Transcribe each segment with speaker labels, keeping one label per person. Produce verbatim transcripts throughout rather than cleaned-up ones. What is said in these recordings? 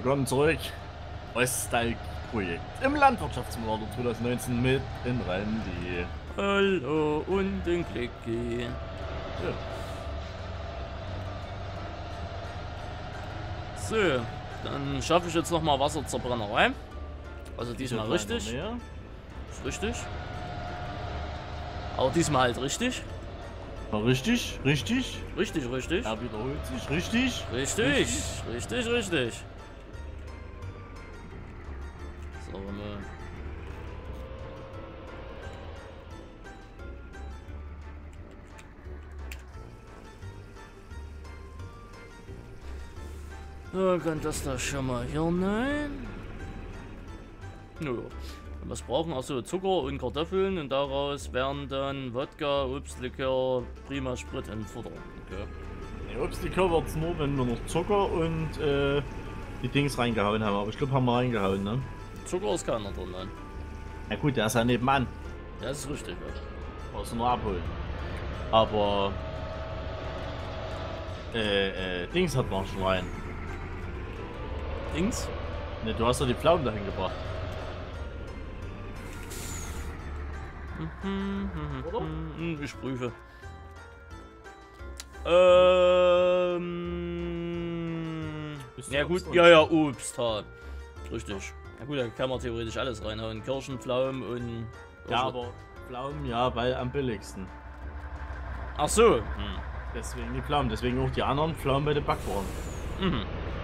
Speaker 1: willkommen zurück. Nostalgie-Projekt im Landwirtschaftssimulator zwanzig neunzehn mit in Randy.
Speaker 2: Hallo und den Klicki.
Speaker 1: Ja.
Speaker 2: So, dann schaffe ich jetzt noch mal Wasser zur Brennerei. Also diesmal richtig. Ist richtig. Aber diesmal halt richtig.
Speaker 1: Na, richtig, richtig.
Speaker 2: Richtig, richtig.
Speaker 1: Er wiederholt sich, richtig.
Speaker 2: Richtig, richtig, richtig. So, ne. So, kann das da schon mal hier rein? Nö. Und was brauchen also Zucker und Kartoffeln und daraus werden dann Wodka, Obstlikör, prima Sprit und Futter. Okay.
Speaker 1: Nee, Obstlikör wird es nur, wenn wir noch Zucker und äh, die Dings reingehauen haben. Aber ich glaube, haben wir reingehauen, ne?
Speaker 2: Zucker ist keiner drin, nein.
Speaker 1: Na gut, der ist ja nebenan.
Speaker 2: Das ist richtig, ja.
Speaker 1: Muss nur abholen. Aber äh, äh, Dings hat man schon rein.
Speaker 2: Dings?
Speaker 1: Ne, du hast doch die Pflaumen dahin gebracht. Oder?
Speaker 2: Hm, ich prüfe. Ähm. Ja gut, ja ja, Obst halt. Richtig. Na gut, da kann man theoretisch alles reinhauen. Kirschen, Pflaumen und.
Speaker 1: Ja, aber Pflaumen, ja, weil am billigsten.
Speaker 2: Ach so. Hm.
Speaker 1: Deswegen die Pflaumen, deswegen auch die anderen Pflaumen bei den Backwaren.
Speaker 2: Mhm.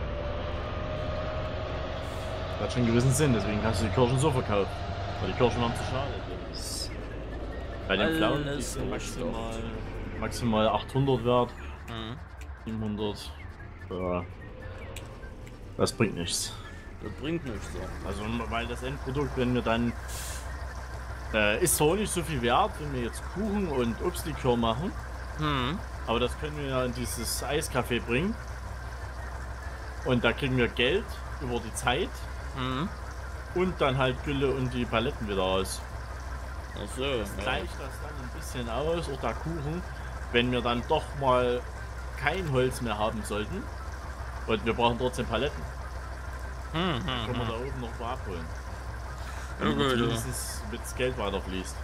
Speaker 1: Das hat schon einen gewissen Sinn, deswegen kannst du die Kirschen so verkaufen. Weil die Kirschen waren zu schade. Bei den Pflaumen die sind maximal, maximal achthundert wert.
Speaker 2: Mhm.
Speaker 1: siebenhundert. Ja. Das bringt nichts.
Speaker 2: Das bringt nichts. So.
Speaker 1: Also, weil das Endprodukt, wenn wir dann. Äh, ist zwar nicht so viel wert, wenn wir jetzt Kuchen und Obstlikör machen.
Speaker 2: Mhm.
Speaker 1: Aber das können wir ja in dieses Eiscafé bringen. Und da kriegen wir Geld über die Zeit.
Speaker 2: Mhm.
Speaker 1: Und dann halt Gülle und die Paletten wieder raus.
Speaker 2: Ach so.
Speaker 1: Das
Speaker 2: Ja.
Speaker 1: gleicht das dann ein bisschen aus, auch der Kuchen, wenn wir dann doch mal kein Holz mehr haben sollten. Und wir brauchen trotzdem Paletten.
Speaker 2: Mhm.
Speaker 1: Dann können wir da oben noch mal abholen.
Speaker 2: Ja,
Speaker 1: Damit
Speaker 2: gut,
Speaker 1: zumindest mit das Geld weiterfließt.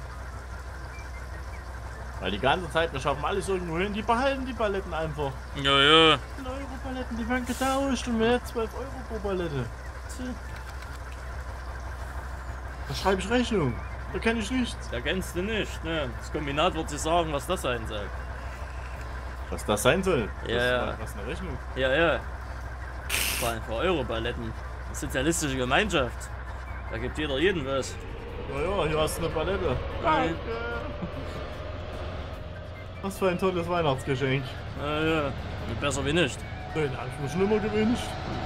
Speaker 1: Weil die ganze Zeit, wir schaffen alles irgendwo hin, die behalten die Paletten einfach.
Speaker 2: Ja, ja.
Speaker 1: zehn Euro Paletten, die werden getauscht und wir zwölf Euro pro Palette. Da schreibe ich Rechnung. Da kenne ich nichts.
Speaker 2: Da kennst du nicht, ne? Das Kombinat wird sich sagen, was das sein soll.
Speaker 1: Was das sein soll?
Speaker 2: Ja,
Speaker 1: was,
Speaker 2: ja.
Speaker 1: Was eine Rechnung?
Speaker 2: Ja, ja. Vor allem für Euro-Paletten. Sozialistische Gemeinschaft. Da gibt jeder jeden was.
Speaker 1: Ja, ja, hier hast du eine Palette.
Speaker 2: Nein.
Speaker 1: Was für ein tolles Weihnachtsgeschenk.
Speaker 2: Ja, ja. Besser wie nicht.
Speaker 1: Den habe ich mir schon immer gewünscht.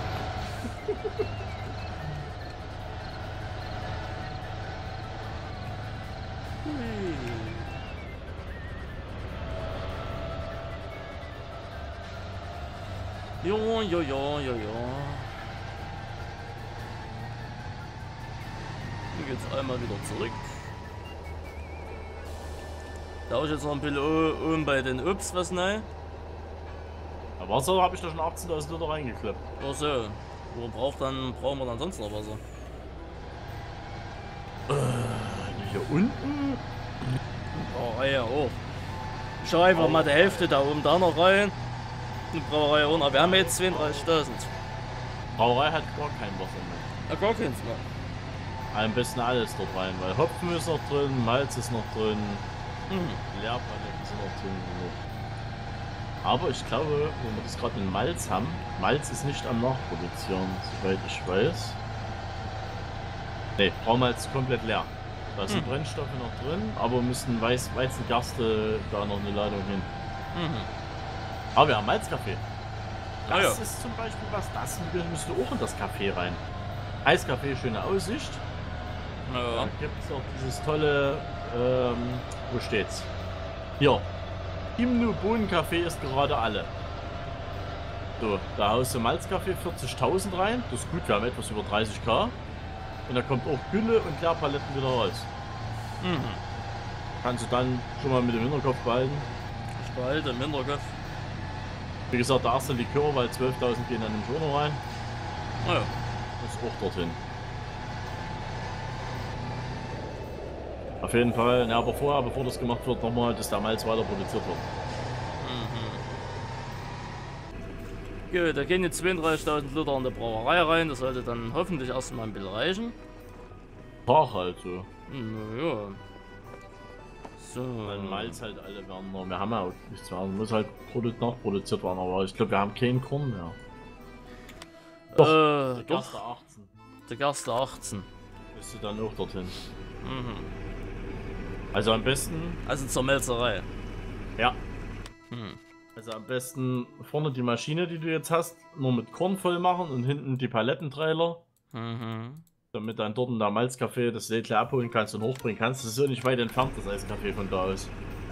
Speaker 2: Ja, ja, ja, ja, ja. Hier geht's einmal wieder zurück. Da ich jetzt noch ein bisschen oben bei den Obst was neu.
Speaker 1: Ja, Wasser habe ich da schon achtzehntausend Liter reingeklappt.
Speaker 2: Ach so. Wo braucht dann, brauchen wir dann sonst noch Wasser?
Speaker 1: Äh, hier unten?
Speaker 2: Oh, ja, auch. Ich schau einfach mal die Hälfte da oben da noch rein. Eine Brauerei runter. Wir haben jetzt zweiunddreißigtausend.
Speaker 1: Brauerei hat gar kein Wasser mehr.
Speaker 2: Ja, gar keins mehr.
Speaker 1: Am besten alles dort rein, weil Hopfen ist noch drin, Malz ist noch drin,
Speaker 2: Mhm.
Speaker 1: Leerpaletten sind noch drin. Aber ich glaube, wo wir das gerade mit Malz haben, Malz ist nicht am Nachproduzieren, soweit ich weiß. Ne, Braumalz ist komplett leer. Da sind
Speaker 2: Mhm.
Speaker 1: Brennstoffe noch drin, aber müssen Weiß Weizengerste da noch eine Ladung hin.
Speaker 2: Mhm.
Speaker 1: Aber wir haben Malzkaffee. Das
Speaker 2: Ah, ja.
Speaker 1: ist zum Beispiel was, das müsste auch in das Café rein. Eiskaffee, schöne Aussicht. Da
Speaker 2: Ja.
Speaker 1: gibt es auch dieses tolle, ähm, wo steht's? Hier. Imnu Bohnenkaffee ist gerade alle. So, da haust du Malzkaffee vierzigtausend rein. Das ist gut, wir haben etwas über dreißig K. Und da kommt auch Gülle und Leerpaletten wieder raus.
Speaker 2: Mhm.
Speaker 1: Kannst du dann schon mal mit dem Hinterkopf behalten.
Speaker 2: Ich behalte im Hinterkopf.
Speaker 1: Wie gesagt, der erste Likör, weil zwölftausend gehen dann im Schoner rein.
Speaker 2: Oh ja.
Speaker 1: Ist auch dorthin. Auf jeden Fall, ja, aber vorher, bevor das gemacht wird, nochmal, dass der Malz weiter produziert wird.
Speaker 2: Mhm. Gut, da gehen jetzt zweiunddreißigtausend Liter in der Brauerei rein. Das sollte dann hoffentlich erstmal ein bisschen reichen.
Speaker 1: Tag halt so.
Speaker 2: Naja. So.
Speaker 1: Weil Malz halt alle werden noch. Wir haben ja auch nichts mehr. Muss halt produ nachproduziert werden, aber ich glaube, wir haben keinen Korn mehr. Doch,
Speaker 2: äh,
Speaker 1: der
Speaker 2: doch.
Speaker 1: Gerste achtzehn.
Speaker 2: Der Gerste achtzehn.
Speaker 1: Bist du dann auch dorthin?
Speaker 2: Mhm.
Speaker 1: Also am besten.
Speaker 2: Also zur Melzerei.
Speaker 1: Ja.
Speaker 2: Hm.
Speaker 1: Also am besten vorne die Maschine, die du jetzt hast, nur mit Korn voll machen und hinten die Palettentrailer.
Speaker 2: Mhm.
Speaker 1: Damit dann dort in der Malzcafé das Lädle abholen kannst und hochbringen kannst. Das ist so nicht weit entfernt, das Eiscafé von da aus.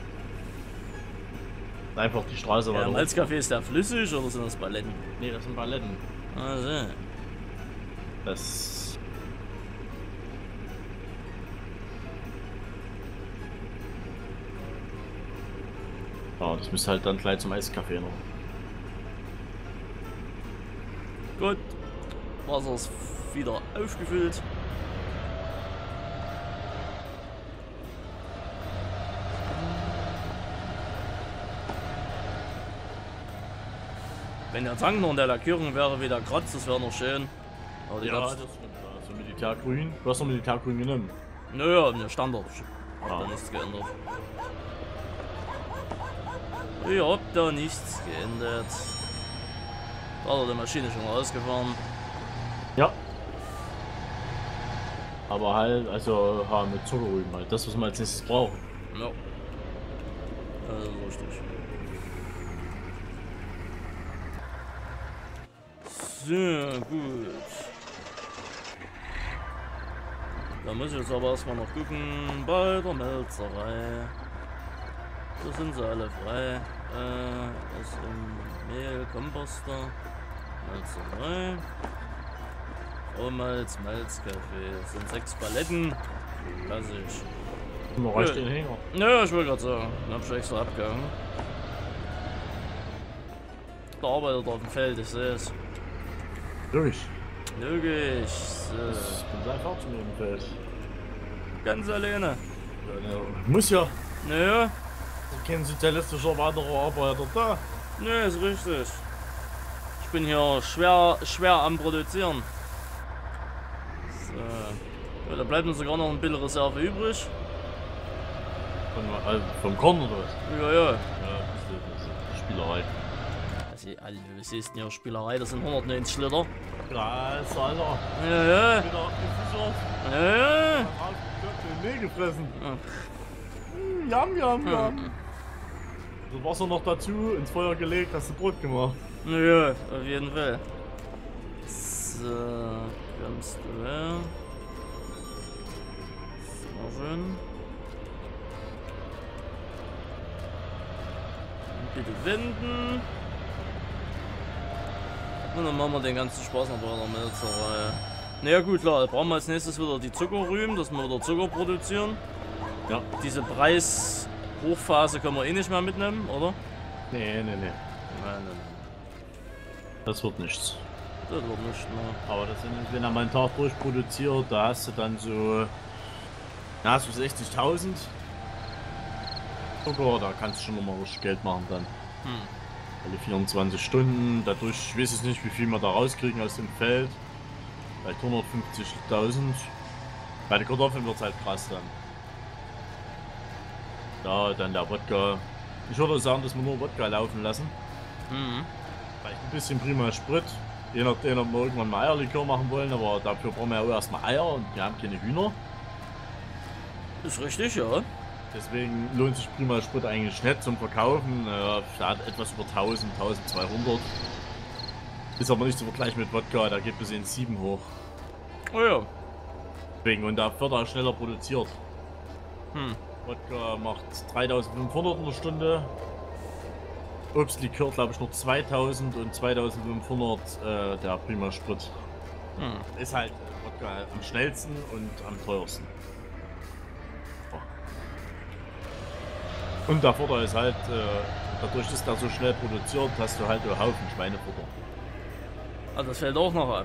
Speaker 1: Einfach die Straße
Speaker 2: Ja,
Speaker 1: weiter.
Speaker 2: der Malzkaffee, ist der flüssig oder sind das Paletten?
Speaker 1: Ne, das sind Paletten.
Speaker 2: Also.
Speaker 1: Das. Ja, das müsste halt dann gleich zum Eiscafé noch.
Speaker 2: Gut. Wasser ist wieder aufgefüllt. Wenn der Tank noch in der Lackierung wäre wie der Kratz, das wäre noch schön. Aber die
Speaker 1: Ja,
Speaker 2: gab's-
Speaker 1: das stimmt. Also Militärgrün. Du hast noch Militärgrün genommen.
Speaker 2: Naja, der Standard. Hab
Speaker 1: Ah.
Speaker 2: da nichts geändert. Ich hab da nichts geändert. Da hat er die Maschine schon rausgefahren.
Speaker 1: Ja. Aber halt, also ha, mit Zuckerrüben halt. Das, was wir als nächstes brauchen.
Speaker 2: Ja. Das ist richtig. So, gut. Da muss ich jetzt aber erstmal noch gucken bei der Melzerei. Da sind sie alle frei. Äh, ist im Mehl, Komposter, Melzerei. Rohmalz, Malzkaffee. Das sind sechs Paletten. Klassisch.
Speaker 1: Noch reicht
Speaker 2: Ja.
Speaker 1: den Hänger.
Speaker 2: Ja, ich wollte gerade sagen, ich hab schon extra abgehangen. Der arbeitet auf dem Feld, ich sehe es.
Speaker 1: Logisch.
Speaker 2: Logisch. So.
Speaker 1: Ich bin gleich auch zu mir im Feld.
Speaker 2: Ganz alleine.
Speaker 1: Ja, ja. Muss ja.
Speaker 2: Naja,
Speaker 1: Kein sozialistischer weiterer Arbeiter da.
Speaker 2: ne, ist richtig. Ich bin hier schwer, schwer am Produzieren. So. Ja, da bleibt mir sogar noch ein bisschen Reserve übrig.
Speaker 1: Von, äh, vom Korn oder was?
Speaker 2: Ja, ja.
Speaker 1: Ja, das ist, das ist Spielerei.
Speaker 2: Also, also, was ist denn hier Spielerei? Das sind hundertneunzig Liter.
Speaker 1: Ja, ist Alter.
Speaker 2: Ja, ja.
Speaker 1: Wieder abgesichert.
Speaker 2: Ja, ja.
Speaker 1: Den Näh gefressen.
Speaker 2: Ja.
Speaker 1: Hm, Jam, jam,
Speaker 2: Ja.
Speaker 1: jam. Das Wasser noch dazu, ins Feuer gelegt, hast du Brot gemacht.
Speaker 2: Ja, auf jeden Fall. So, kommst du her. Sehr schön. Bitte wenden. Und dann machen wir den ganzen Spaß noch bei der Melzerei. Naja gut, klar, da brauchen wir als nächstes wieder die Zuckerrüben, dass wir wieder Zucker produzieren.
Speaker 1: Ja.
Speaker 2: Diese Preishochphase können wir eh nicht mehr mitnehmen, oder?
Speaker 1: Nee, nee, nee.
Speaker 2: Nein, nein,
Speaker 1: Das wird nichts.
Speaker 2: das wird nicht mehr.
Speaker 1: Aber das sind, wenn er mal einen Tag durchproduziert, da hast du dann so, na, so sechzigtausend. Zucker, da kannst du schon nochmal richtig Geld machen dann.
Speaker 2: Hm.
Speaker 1: Alle vierundzwanzig Stunden, dadurch, ich weiß jetzt nicht, wie viel wir da rauskriegen aus dem Feld. Vielleicht hundertfünfzigtausend. Bei den Kartoffeln wird es halt krass dann. Ja, dann der Wodka. Ich würde sagen, dass wir nur Wodka laufen lassen.
Speaker 2: Mhm.
Speaker 1: Vielleicht ein bisschen prima Sprit. Je nachdem, ob wir irgendwann mal Eierlikör machen wollen, aber dafür brauchen wir ja auch erstmal Eier und wir haben keine Hühner.
Speaker 2: Ist richtig, ja.
Speaker 1: Deswegen lohnt sich prima Sprit eigentlich nicht zum Verkaufen. Äh, der hat etwas über tausend, tausendzweihundert. Ist aber nicht zu vergleichen mit Wodka, da geht bis in sieben hoch.
Speaker 2: Oh ja.
Speaker 1: Deswegen, und da wird er schneller produziert.
Speaker 2: Hm.
Speaker 1: Wodka macht dreitausendfünfhundert in der Stunde. Obstlikör glaube ich nur zweitausend und zweitausendfünfhundert äh, der prima Sprit.
Speaker 2: Hm.
Speaker 1: Ist halt äh, Wodka am schnellsten und am teuersten. Ja. Und der Vorteil ist halt, äh, dadurch, dass der so schnell produziert, hast du halt einen Haufen Schweinefutter.
Speaker 2: Also das fällt auch noch ab.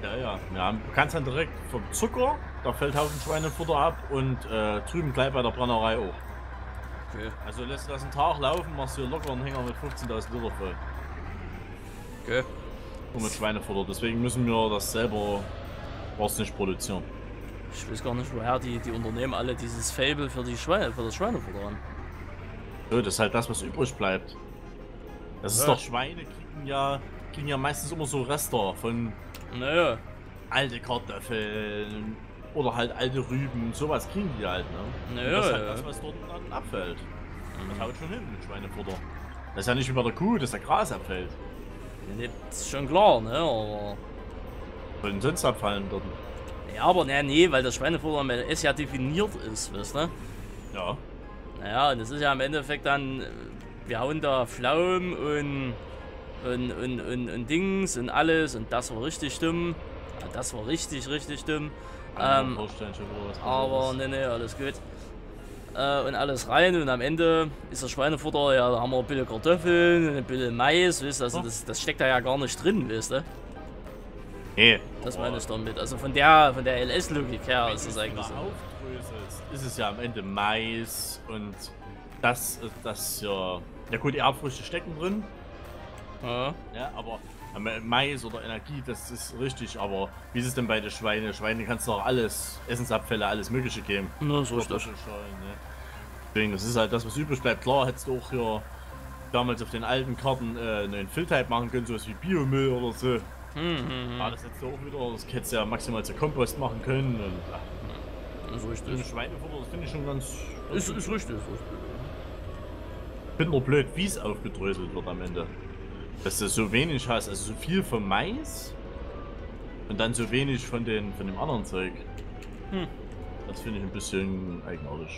Speaker 1: Ja, ja. Ja, du kannst dann direkt vom Zucker, da fällt Haufen Schweinefutter ab und äh, drüben gleich bei der Brennerei auch.
Speaker 2: Okay.
Speaker 1: Also lässt du das einen Tag laufen, machst du locker einen Hänger mit fünfzehntausend Liter voll.
Speaker 2: Okay.
Speaker 1: Und mit Schweinefutter. Deswegen müssen wir das selber was nicht produzieren.
Speaker 2: Ich weiß gar nicht, woher die, die Unternehmen alle dieses Fable für die Schweine, für das Schweinefutter haben.
Speaker 1: So, das ist halt das, was übrig bleibt. Das ist
Speaker 2: Ja.
Speaker 1: doch, Schweine kriegen ja, kriegen ja meistens immer so Rester von
Speaker 2: Naja.
Speaker 1: alte Kartoffeln oder halt alte Rüben. Sowas kriegen die halt, ne? Und
Speaker 2: Naja,
Speaker 1: das ist halt
Speaker 2: ja.
Speaker 1: das, was dort dann abfällt. Das
Speaker 2: Mhm.
Speaker 1: haut schon hin mit Schweinefutter. Das ist ja nicht wie bei der Kuh, dass der Gras abfällt.
Speaker 2: Nee, das ist schon klar, ne? Aber.
Speaker 1: Soll denn sonst abfallen dort?
Speaker 2: Ja, aber ne, nee, weil das Schweinefutter am Ende ja definiert ist, weißt du?
Speaker 1: Ja.
Speaker 2: Naja, und das ist ja im Endeffekt dann, äh, wir hauen da Pflaumen und, und, und, und, und Dings und alles und das war richtig dumm. Ja, das war richtig, richtig dumm.
Speaker 1: Kann
Speaker 2: Ähm,
Speaker 1: mir vorstellen, schon wieder was
Speaker 2: aber
Speaker 1: passiert
Speaker 2: ne, ne, alles gut. Äh, und alles rein und am Ende ist das Schweinefutter, ja, da haben wir ein bisschen Kartoffeln und ein bisschen Mais, weißt du, also das, das steckt da ja gar nicht drin, weißt du?
Speaker 1: ist. Nee.
Speaker 2: Das
Speaker 1: aber
Speaker 2: meine ich damit. Also von der, von der L S-Logik her
Speaker 1: wenn
Speaker 2: ist es
Speaker 1: du's
Speaker 2: eigentlich so.
Speaker 1: wieder aufdröselst, ist es ja am Ende Mais und das, das ja, ja gut, Erbfrüchte stecken drin,
Speaker 2: Ja.
Speaker 1: ja, aber Mais oder Energie, das ist richtig, aber wie ist es denn bei den Schweinen? Schweine kannst du doch alles, Essensabfälle, alles mögliche geben.
Speaker 2: Na, so ist das.
Speaker 1: Kartoffelschalen, ne? Deswegen, das ist halt das, was übrig bleibt. Klar, hättest du auch hier damals auf den alten Karten äh, einen Füllteig machen können, sowas wie Biomüll oder so.
Speaker 2: Hm, hm,
Speaker 1: Ja, das hättest du auch wieder, das hättest du ja maximal zu Kompost machen können und ach,
Speaker 2: hm. Ist
Speaker 1: so ein
Speaker 2: richtig.
Speaker 1: Schweinefutter, das finde ich schon ganz...
Speaker 2: Ist, ist richtig, ist richtig.
Speaker 1: Ich bin nur blöd, wie es aufgedröselt wird am Ende. Dass du so wenig hast, also so viel vom Mais und dann so wenig von, den, von dem anderen Zeug.
Speaker 2: Hm.
Speaker 1: Das finde ich ein bisschen eigenartig.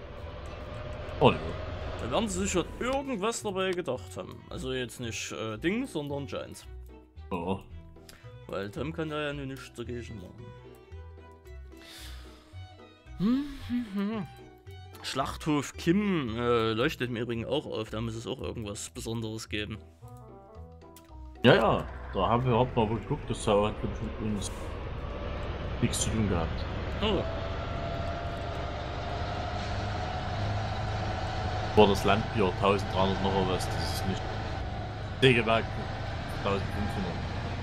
Speaker 1: Oh ne.
Speaker 2: Da werden sie sich schon irgendwas dabei gedacht haben. Also jetzt nicht äh, Ding, sondern Giants.
Speaker 1: Oh.
Speaker 2: Weil Tom kann da ja nur nichts dagegen machen. Hm, hm, hm. Schlachthof Kim äh, leuchtet mir übrigens auch auf, da muss es auch irgendwas Besonderes geben.
Speaker 1: Ja, ja, da haben wir überhaupt mal geguckt, das hat mit uns nichts zu tun gehabt.
Speaker 2: Oh,
Speaker 1: War das Landbier dreizehnhundert noch was, das ist nicht. Sägewerk eintausendfünfhundert.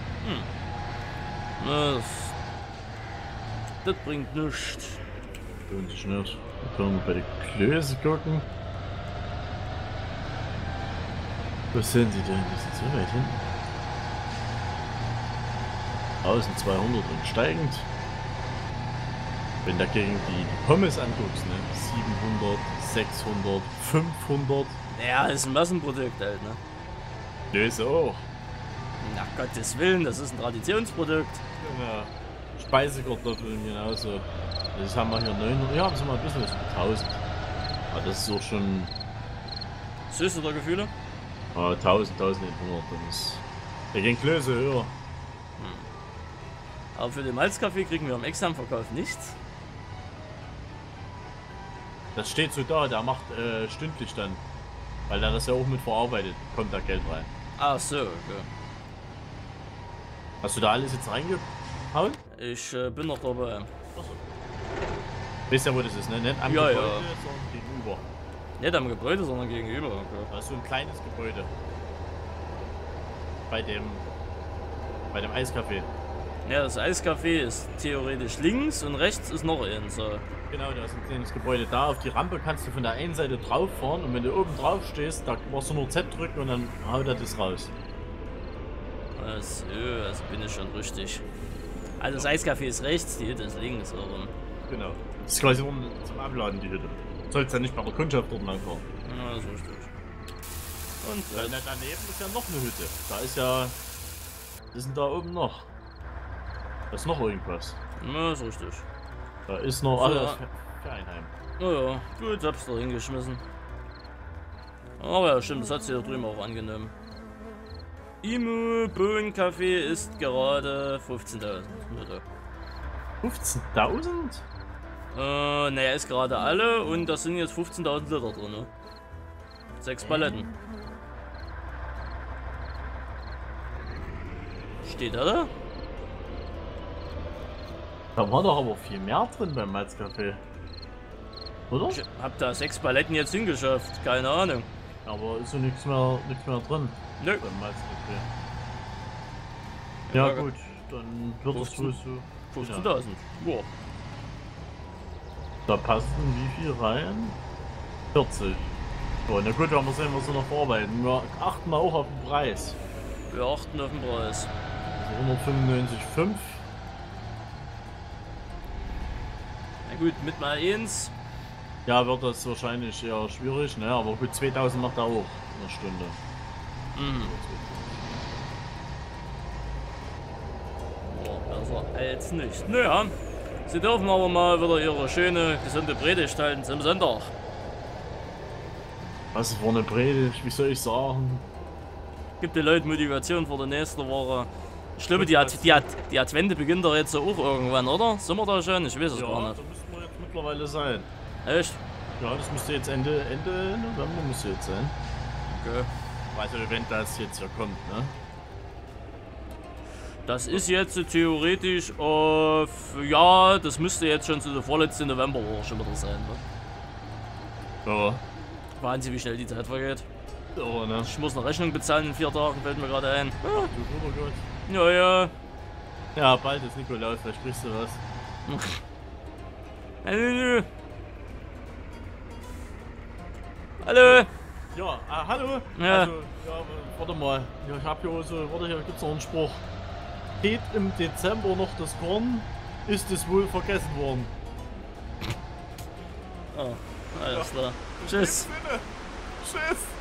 Speaker 2: hm. Das, das bringt nichts.
Speaker 1: Lohnt sich nicht. Wir können mal bei den Klöße gucken. Wo sind die denn? Die sind so weit hinten. eintausendzweihundert und steigend. Wenn du dagegen die, die Pommes anguckst, ne? siebenhundert, sechshundert, fünfhundert.
Speaker 2: Ja, ist ein Massenprodukt halt, ne?
Speaker 1: Klöße auch.
Speaker 2: Na Gottes Willen, das ist ein Traditionsprodukt.
Speaker 1: Genau. Speisekartoffeln genauso. Das haben wir hier neunhundert. Ja, das haben wir ein bisschen was über tausend. Aber das ist auch schon
Speaker 2: Süße der Gefühle?
Speaker 1: äh, tausend, eintausendeinhundert. Das ist. Wir gehen Klöße höher.
Speaker 2: Aber für den Malzkaffee kriegen wir am Externverkauf nichts.
Speaker 1: Das steht so da, der macht äh, stündlich dann. Weil er das ja auch mit verarbeitet, kommt da Geld rein.
Speaker 2: Ach so, okay.
Speaker 1: Hast du da alles jetzt reingehauen?
Speaker 2: Ich äh, bin noch dabei.
Speaker 1: Achso. Weißt ja, wo das ist, ne? Nicht am
Speaker 2: Ja,
Speaker 1: Gebäude,
Speaker 2: ja.
Speaker 1: sondern gegenüber.
Speaker 2: Nicht am Gebäude, sondern gegenüber. Okay.
Speaker 1: Da ist so ein kleines Gebäude. Bei dem. Bei dem Eiscafé.
Speaker 2: Ja, das Eiscafé ist theoretisch links und rechts ist noch eins. So.
Speaker 1: Genau, da ist ein kleines Gebäude da. Auf die Rampe kannst du von der einen Seite drauf fahren und wenn du oben drauf stehst, da musst du nur Z drücken und dann haut er das raus.
Speaker 2: Also, also bin ich schon richtig. Also das Eiscafé ist rechts, die Hütte ist links. Aber
Speaker 1: Genau. Das ist quasi nur zum Abladen, die Hütte. Du sollst ja nicht bei der Kundschaft dort lang fahren.
Speaker 2: ja, so ist das. Und
Speaker 1: Weil
Speaker 2: äh,
Speaker 1: da daneben ist ja noch eine Hütte. Da ist ja. Was ist denn da oben noch? Da ist noch irgendwas.
Speaker 2: ja, so richtig.
Speaker 1: Da ist noch
Speaker 2: So,
Speaker 1: alles
Speaker 2: ja.
Speaker 1: für, für Einheim.
Speaker 2: Naja, gut, hab's da hingeschmissen. Aber ja, stimmt, das hat sie da drüben auch angenommen. Imu Bohnenkaffee ist gerade fünfzehntausend.
Speaker 1: fünfzehntausend?
Speaker 2: Äh, naja, ist gerade alle und da sind jetzt fünfzehntausend Liter drin. Ne? Sechs Paletten. Steht er da?
Speaker 1: Da war doch aber viel mehr drin beim Malzkaffee. Oder?
Speaker 2: Ich hab da sechs Paletten jetzt hingeschafft, keine Ahnung.
Speaker 1: Aber ist so nichts mehr, nichts mehr drin.
Speaker 2: Nö.
Speaker 1: Beim Malzkaffee. Ja,
Speaker 2: Ja,
Speaker 1: gut, dann wird es wohl so.
Speaker 2: fünfzehntausend. Boah.
Speaker 1: Da passten wie viel rein? vierzig. So, na gut, werden wir sehen, was wir noch verarbeiten. Wir achten mal auch auf den Preis.
Speaker 2: Wir achten auf den Preis.
Speaker 1: Also hundertfünfundneunzig Komma fünf.
Speaker 2: Na gut, mit mal eins.
Speaker 1: Ja, wird das wahrscheinlich eher schwierig, ne? Aber gut, zweitausend macht er auch in einer Stunde.
Speaker 2: Mhm. Boah, besser als nicht. Naja, Sie dürfen aber mal wieder Ihre schöne, gesunde Predigt halten zum Sonntag.
Speaker 1: Was für eine Predigt, wie soll ich sagen?
Speaker 2: Gibt den Leuten Motivation für die nächste Woche. Ich glaube, die, Ad die, Ad die Advente beginnt doch jetzt auch irgendwann, oder? Sind wir da schon? Ich weiß es
Speaker 1: Ja,
Speaker 2: gar
Speaker 1: da
Speaker 2: nicht.
Speaker 1: müssten wir jetzt mittlerweile sein.
Speaker 2: Echt?
Speaker 1: Ja, das müsste jetzt Ende, Ende November müsste jetzt sein.
Speaker 2: Okay.
Speaker 1: Also wenn das jetzt hier kommt, ne?
Speaker 2: Das ist jetzt theoretisch auf, ja, das müsste jetzt schon zu der vorletzten Novemberwoche schon wieder sein. Ne?
Speaker 1: Ja.
Speaker 2: Wahnsinn, wie schnell die Zeit vergeht.
Speaker 1: Ja, ne?
Speaker 2: Ich muss eine Rechnung bezahlen in vier Tagen, fällt mir gerade ein.
Speaker 1: Du guter Gott.
Speaker 2: Ja, ja.
Speaker 1: Ja, bald ist Nikolaus, vielleicht sprichst du was.
Speaker 2: Hallo. Hallo.
Speaker 1: Ja, äh, hallo.
Speaker 2: Ja.
Speaker 1: Also, ja, warte mal. Ja, ich hab hier so, warte, hier gibt's noch einen Spruch. Geht im Dezember noch das Korn, ist es wohl vergessen worden.
Speaker 2: Oh, alles klar. Tschüss.
Speaker 1: Tschüss.